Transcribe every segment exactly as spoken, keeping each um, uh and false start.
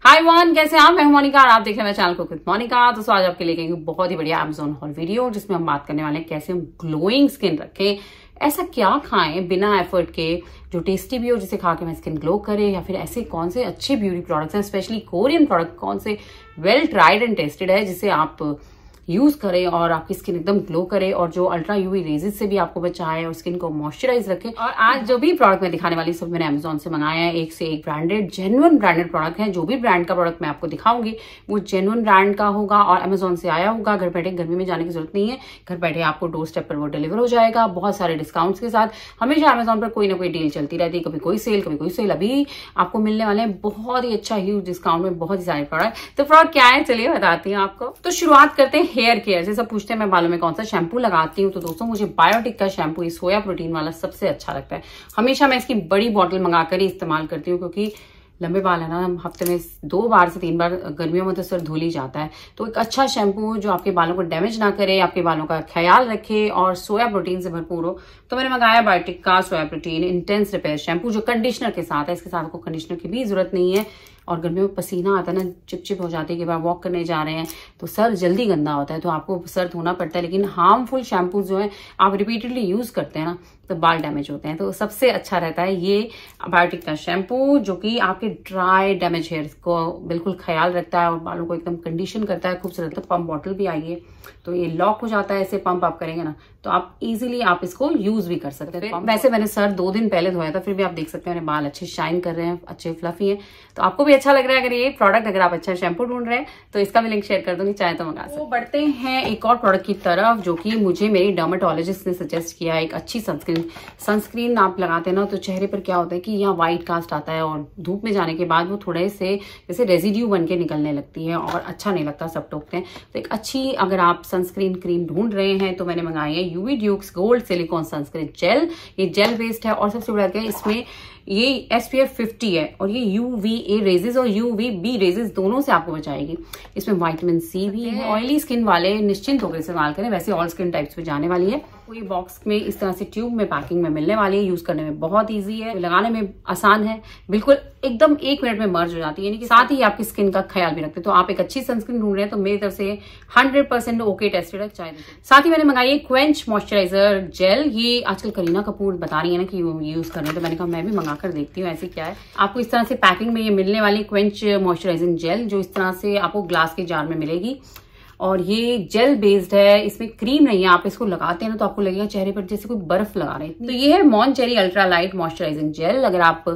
हाय one, कैसे आप? मैं हूं मोनिका और आप देख रहे हैं मेरे चैनल कुक विद मोनिका। तो आज आपके लिए कहेंगे बहुत ही बढ़िया अमेज़न हॉल वीडियो, जिसमें हम बात करने वाले हैं कैसे हम ग्लोइंग स्किन रखें, ऐसा क्या खाएं बिना एफर्ट के जो टेस्टी भी हो, जिसे खा के मैं स्किन ग्लो करे, या फिर ऐसे कौन से अच्छे ब्यूटी प्रोडक्ट्स हैं, स्पेशली कोरियन प्रोडक्ट कौन से वेल ट्राइड एंड टेस्टेड है जिसे आप यूज करें और आपकी स्किन एकदम ग्लो करे और जो अल्ट्रा यूवी रेजेस से भी आपको बचाए और स्किन को मॉइस्चराइज रखे। और आज जो भी प्रोडक्ट मैं दिखाने वाली सब मैंने अमेज़न से मंगाया है, एक से एक ब्रांडेड जेन्युइन ब्रांडेड प्रोडक्ट है। जो भी ब्रांड का प्रोडक्ट मैं आपको दिखाऊंगी वो जेन्युइन ब्रांड का होगा और अमेज़न से आया होगा। घर बैठे गर्मी में जाने की जरूरत नहीं है, घर बैठे आपको डोर स्टेप पर वो डिलीवर हो जाएगा बहुत सारे डिस्काउंट्स के साथ। हमेशा अमेज़न पर कोई ना कोई डील चलती रहती है, कभी कोई सेल कभी कोई सेल। अभी आपको मिलने वाले हैं बहुत ही अच्छा ह्यूज डिस्काउंट में बहुत ही सारे प्रोडक्ट। तो प्रोडक्ट क्या है चलिए बताती हूँ आपको। तो शुरुआत करते हैं हेयर केयर से। सब पूछते हैं मैं बालों में कौन सा शैम्पू लगाती हूँ, तो दोस्तों मुझे बायोटिक का शैम्पू, ये सोया प्रोटीन वाला सबसे अच्छा लगता है। हमेशा मैं इसकी बड़ी बॉटल मंगाकर ही इस्तेमाल करती हूँ, क्योंकि लंबे बाल है ना, हम हफ्ते में दो बार से तीन बार गर्मियों में तो सर धुल ही जाता है। तो एक अच्छा शैम्पू जो आपके बालों को डैमेज ना करे, आपके बालों का ख्याल रखे और सोया प्रोटीन से भरपूर हो, तो मैंने मंगाया बायोटिक का soya protein intense repair shampoo, जो कंडीशनर के साथ है। इसके साथ आपको कंडीशनर की भी जरूरत नहीं है। और गर्मियों में पसीना आता है ना, चिपचिप हो जाती है कि बार वॉक करने जा रहे हैं तो सर जल्दी गंदा होता है, तो आपको सर धोना पड़ता है। लेकिन हार्मफुल शैम्पू जो है आप रिपीटेडली यूज करते हैं ना, तो बाल डैमेज होते हैं। तो सबसे अच्छा रहता है ये बायोटिक का शैम्पू, जो कि आपके ड्राई डैमेज हेयर को बिल्कुल ख्याल रखता है और बालों को एकदम कंडीशन करता है। खूबसूरत पंप बॉटल भी आई है, तो ये लॉक हो जाता है। ऐसे पंप आप करेंगे ना तो आप इजीली आप इसको यूज भी कर सकते हैं। वैसे मैंने सर दो दिन पहले धोया था, फिर भी आप देख सकते हैं मेरे बाल अच्छे शाइन कर रहे हैं, अच्छे फ्लफी हैं। तो आपको भी अच्छा लग रहा है अगर ये प्रोडक्ट, अगर आप अच्छा शैम्पू ढूंढ रहे हैं तो इसका भी लिंक शेयर कर दूंगी, चाहे तो मंगा सकते हैं। तो बढ़ते हैं एक और प्रोडक्ट की तरफ, जो कि मुझे मेरी डर्मेटोलॉजिस्ट ने सजेस्ट किया है। एक अच्छी सनस्क्रीन सनस्क्रीन आप लगाते हैं ना, तो चेहरे पर क्या होता है कि यहाँ व्हाइट कास्ट आता है और धूप में जाने के बाद वो थोड़े से जैसे रेजिड्यू बन के निकलने लगती है और अच्छा नहीं लगता, सब टोकते हैं। तो एक अच्छी अगर आप सनस्क्रीन क्रीम ढूंढ रहे हैं तो मैंने मंगाई है UV Doux gold silicone sunscreen gel. ये जेल बेस्ड है और सबसे बड़ा क्या है, इसमें ये एस पी एफ फिफ्टी है और ये यू वी ए रेजेस और यू वी बी रेजेस दोनों से आपको बचाएगी। इसमें विटामिन सी भी है। ऑयली स्किन वाले निश्चिंत होकर इस्तेमाल करें, वैसे ऑल स्किन टाइप्स में जाने वाली है। कोई बॉक्स में इस तरह से ट्यूब में पैकिंग में मिलने वाली है। यूज करने में बहुत इजी है, लगाने में आसान है, बिल्कुल एकदम एक मिनट में मर्ज हो जाती है। यानी कि साथ ही आपकी स्किन का ख्याल भी रखते हैं। तो आप एक अच्छी सनस्क्रीन ढूंढ रहे हैं तो मेरी तरफ से हंड्रेड परसेंट ओके टेस्टेड है। चाहे साथ ही मैंने मंगाई है क्वेंच मॉइस्चराइजर जेल। ये आजकल करीना कपूर बता रही है ना कि यूज करने, तो मैंने कहा मैं भी मंगा कर देखती हूँ ऐसी क्या है। आपको इस तरह से पैकिंग में ये मिलने वाली क्वेंच मॉइस्चराइजिंग जेल, जो इस तरह से आपको ग्लास के जार में मिलेगी और ये जेल बेस्ड है, इसमें क्रीम नहीं है। आप इसको लगाते हैं ना तो आपको लगेगा चेहरे पर जैसे कोई बर्फ लगा रहे हैं। तो ये है मॉन चेरी अल्ट्रा लाइट मॉइस्चराइजिंग जेल। अगर आप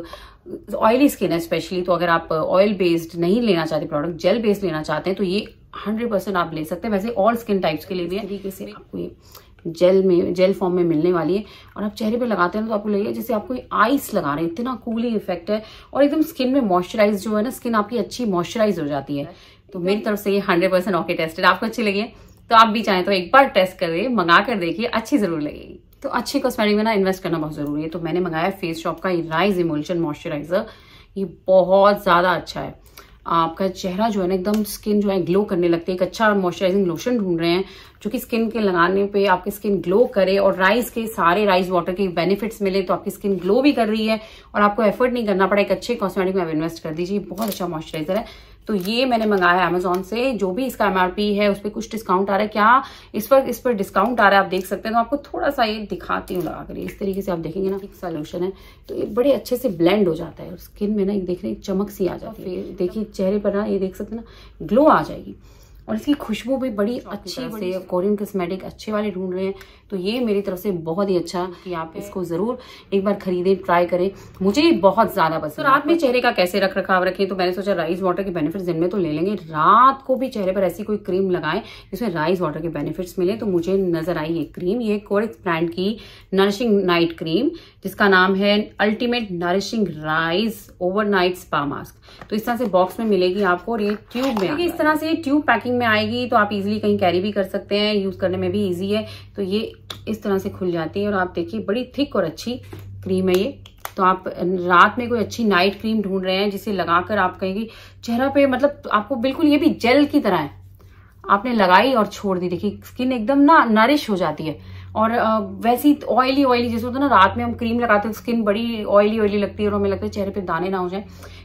ऑयली स्किन है स्पेशली, तो अगर आप ऑयल बेस्ड नहीं लेना चाहते प्रोडक्ट, जेल बेस्ड लेना चाहते हैं, तो ये हंड्रेड परसेंट आप ले सकते हैं। वैसे ऑल स्किन टाइप्स के लिए भी है। तरीके से आपको ये जेल में जेल फॉर्म में मिलने वाली है और आप चेहरे पे लगाते हैं तो आपको लगेगा जैसे आपको आइस लगा रहे हैं, इतना कूलिंग इफेक्ट है और एकदम स्किन में मॉइस्चराइज जो है ना, स्किन आपकी अच्छी मॉइस्चराइज हो जाती है। तो मेरी तरफ से ये हंड्रेड परसेंट ओके टेस्टेड। आपको अच्छी लगी तो आप भी चाहें तो एक बार टेस्ट करिए, मंगा कर देखिए, अच्छी जरूर लगेगी। तो अच्छी कॉस्मेटिक में ना इन्वेस्ट करना बहुत जरूरी है। तो मैंने मंगाया फेस शॉप का राइज इमल्शन मॉइस्चराइजर। ये बहुत ज्यादा अच्छा है, आपका चेहरा जो है ना एकदम स्किन जो है ग्लो करने लगती है। एक अच्छा मॉइस्चराइजिंग लोशन ढूंढ रहे हैं जो कि स्किन के लगाने पे आपकी स्किन ग्लो करे और राइस के सारे राइस वाटर के बेनिफिट्स मिले, तो आपकी स्किन ग्लो भी कर रही है और आपको एफर्ट नहीं करना पड़ा। एक अच्छे कॉस्मेटिक में आप इन्वेस्ट कर दीजिए, बहुत अच्छा मॉइस्चराइजर है। तो ये मैंने मंगाया अमेज़न से। जो भी इसका एमआरपी है उस पर कुछ डिस्काउंट आ रहा है, क्या इस पर इस पर डिस्काउंट आ रहा है आप देख सकते हैं। तो आपको थोड़ा सा ये दिखाती हूँ लगा कर, इस तरीके से आप देखेंगे ना, एक सोल्यूशन है तो ये बड़े अच्छे से ब्लेंड हो जाता है और स्किन में ना एक देखने चमक सी आ जाती है। देखिए चेहरे पर ना ये देख सकते हैं ना, ग्लो आ जाएगी और इसकी खुशबू भी बड़ी अच्छी से। कोरियन कॉस्मेटिक अच्छे वाले ढूंढ रहे हैं तो ये मेरी तरफ से बहुत ही अच्छा कि आप इसको जरूर एक बार खरीदें, ट्राई करें। मुझे ये बहुत ज्यादा पसंद। तो रात में चेहरे का कैसे रख रखाव रखें, तो मैंने सोचा राइस वाटर के बेनिफिट्स दिन में तो ले लेंगे, रात को भी चेहरे पर ऐसी कोई क्रीम लगाएं जिसमें राइस वाटर के बेनिफिट्स मिले। तो मुझे नजर आई ये क्रीम, ये कोरेक्स ब्रांड की नरिशिंग नाइट क्रीम, जिसका नाम है ultimate nourishing rice overnight spa mask. तो इस तरह से बॉक्स में मिलेगी आपको और ये ट्यूब में, इस तरह से ट्यूब पैकिंग में आएगी, तो आप इजीली कहीं कैरी भी कर सकते हैं, यूज करने में भी इजी है। तो ये इस तरह से खुल जाती है और आप देखिए बड़ी थिक और अच्छी क्रीम है ये। तो आप रात में कोई अच्छी नाइट क्रीम ढूंढ रहे हैं जिसे लगाकर आप कहेंगे चेहरा पे, मतलब आपको बिल्कुल ये भी जेल की तरह है, आपने लगाई और छोड़ दी, देखिए स्किन एकदम ना नरिश हो जाती है। और वैसी ऑयली ऑयली जैसे होता है ना, रात में हम क्रीम लगाते हैं स्किन बड़ी ऑयली ऑयली लगती है और हमें लगता है चेहरे पे दाने ना हो जाए,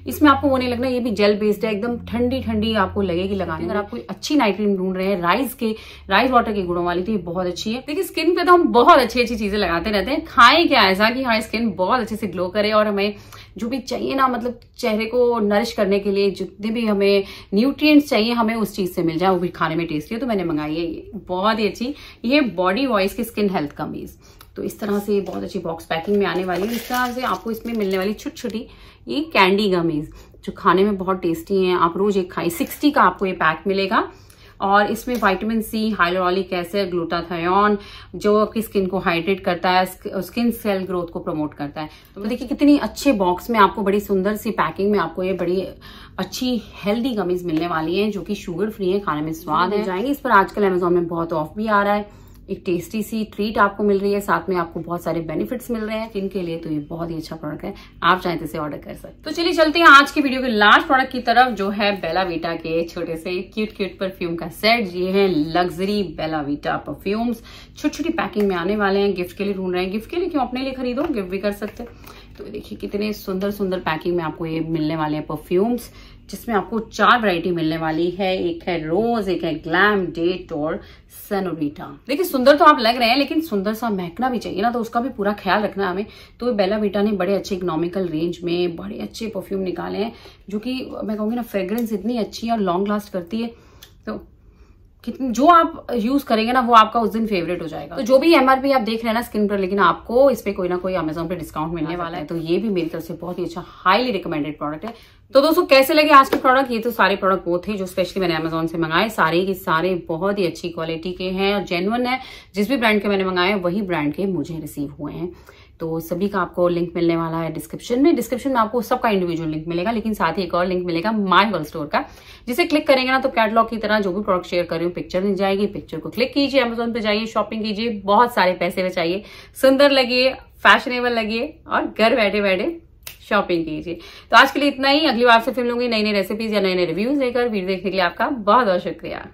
इसमें आपको वो नहीं लगना ये भी जेल बेस्ड है, एकदम ठंडी ठंडी आपको लगेगी लगाने। अगर आप कोई अच्छी नाइट क्रीम ढूंढ रहे हैं राइस के राइस वाटर के गुणों वाली, तो ये बहुत अच्छी है। देखिए स्किन पे तो हम बहुत अच्छी अच्छी चीजें लगाते रहते हैं, खाएं क्या ऐसा कि हमारी स्किन बहुत अच्छे से ग्लो करे और हमें जो भी चाहिए ना, मतलब चेहरे को नरिश करने के लिए जितने भी हमें न्यूट्रिएंट्स चाहिए हमें उस चीज से मिल जाए, वो भी खाने में टेस्टी है। तो मैंने मंगाई है ये बहुत ही अच्छी, ये बॉडी वॉइस की स्किन हेल्थ कमीज। तो इस तरह से बहुत अच्छी बॉक्स पैकिंग में आने वाली है। इस तरह से आपको इसमें मिलने वाली छोटी छोटी ये कैंडी गमीज जो खाने में बहुत टेस्टी हैं, आप रोज एक खाएं। सिक्सटी का आपको ये पैक मिलेगा और इसमें vitamin C, hyaluronic acid, glutathione जो आपकी स्किन को हाइड्रेट करता है, स्किन सेल ग्रोथ को प्रमोट करता है। तो देखिए कितनी अच्छे बॉक्स में आपको बड़ी सुंदर सी पैकिंग में आपको ये बड़ी अच्छी हेल्दी गमीज मिलने वाली हैं जो कि शुगर फ्री है, खाने में स्वाद है जाएंगे। इस पर आजकल अमेजोन में बहुत ऑफ भी आ रहा है, एक टेस्टी सी ट्रीट आपको मिल रही है, साथ में आपको बहुत सारे बेनिफिट्स मिल रहे हैं स्किन के लिए। तो ये बहुत ही अच्छा प्रोडक्ट है, आप चाहें तो इसे ऑर्डर कर सकते हैं। तो चलिए चलते हैं आज की वीडियो के लास्ट प्रोडक्ट की तरफ, जो है बेला वीटा के छोटे से क्यूट क्यूट परफ्यूम का सेट। ये है लग्जरी बेला वीटा परफ्यूम्स, छोटी छोटी पैकिंग में आने वाले हैं। गिफ्ट के लिए ढूंढ रहे हैं, गिफ्ट के लिए क्यों, अपने लिए खरीदो, गिफ्ट भी कर सकते हैं। तो देखिए कितने सुंदर सुंदर पैकिंग में आपको ये मिलने वाले हैं परफ्यूम्स, जिसमें आपको चार वैरायटी मिलने वाली है। एक है रोज, एक है ग्लैम, डेट और सेनोरिटा। देखिए सुंदर तो आप लग रहे हैं, लेकिन सुंदर सा महकना भी चाहिए ना, तो उसका भी पूरा ख्याल रखना है हमें। तो बेला वीटा ने बड़े अच्छे इकोनॉमिकल रेंज में बड़े अच्छे परफ्यूम निकाले हैं, जो कि मैं कहूंगी ना फ्रेग्रेंस इतनी अच्छी है और लॉन्ग लास्ट करती है। तो कितनी जो आप यूज करेंगे ना वो आपका उस दिन फेवरेट हो जाएगा। तो जो भी एमआरपी आप देख रहे हैं ना स्किन पर, लेकिन आपको इस पे कोई ना कोई अमेजोन पे डिस्काउंट मिलने वाला है। तो ये भी मेरी तरफ से बहुत ही अच्छा हाईली रिकमेंडेड प्रोडक्ट है। तो दोस्तों कैसे लगे आज के प्रोडक्ट? ये तो सारे प्रोडक्ट वो थे जो स्पेशली मैंने अमेजोन से मंगाए, सारे के सारे बहुत ही अच्छी क्वालिटी के हैं और जेन्युइन है। जिस भी ब्रांड के मैंने मंगाए वही ब्रांड के मुझे रिसीव हुए हैं। तो सभी का आपको लिंक मिलने वाला है डिस्क्रिप्शन में। डिस्क्रिप्शन में आपको सबका इंडिविजुअल लिंक मिलेगा, लेकिन साथ ही एक और लिंक मिलेगा माय वर्ल्ड स्टोर का, जिसे क्लिक करेंगे ना तो कैटलॉग की तरह जो भी प्रोडक्ट शेयर कर रही हूँ पिक्चर मिल जाएगी। पिक्चर को क्लिक कीजिए, अमेजोन पे जाइए, शॉपिंग कीजिए, बहुत सारे पैसे बचाइए, सुंदर लगिए, फैशनेबल लगिए और घर बैठे बैठे शॉपिंग कीजिए। तो आज के लिए इतना ही। अगली बार से फिर लूंगी नई नई रेसिपीज या नए नए रिव्यूज लेकर। वीडियो देखने के लिए आपका बहुत बहुत शुक्रिया।